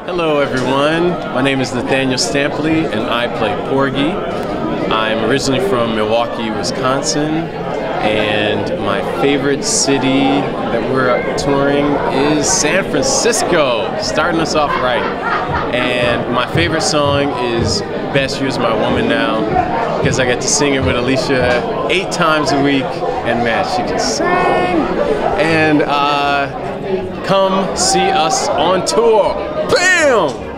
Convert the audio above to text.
Hello everyone, my name is Nathaniel Stampley and I play Porgy. I'm originally from Milwaukee, Wisconsin, and my favorite city that we're touring is San Francisco, starting us off right. And my favorite song is Bess, You's My Woman Now, because I get to sing it with Alicia 8 times a week, and man, she can sing. And come see us on tour. Bam!